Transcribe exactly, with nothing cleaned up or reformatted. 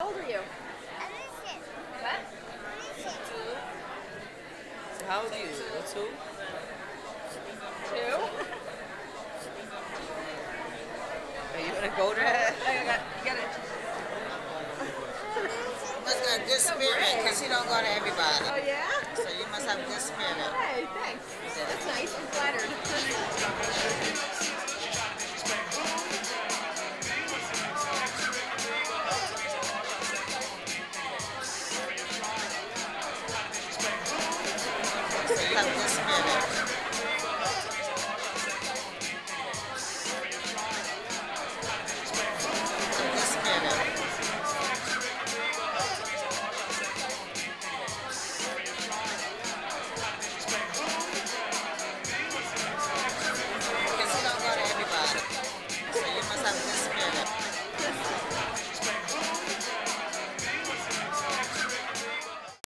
How old are you? What? So how old are you? What's who? Two? Are you gonna go there? I got, you got it. You must have a good spirit because he don't go to everybody. Oh, yeah? So you must have a good spirit. Hey, thanks. That's nice. I'm flattered.